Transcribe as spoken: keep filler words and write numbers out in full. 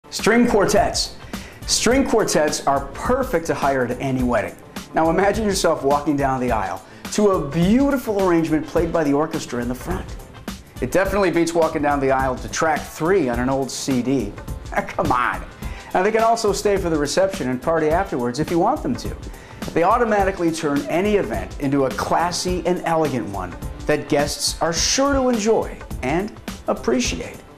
String quartets. String quartets are perfect to hire at any wedding. Now imagine yourself walking down the aisle to a beautiful arrangement played by the orchestra in the front. It definitely beats walking down the aisle to track three on an old C D. Come on. Now they can also stay for the reception and party afterwards if you want them to. They automatically turn any event into a classy and elegant one that guests are sure to enjoy and appreciate.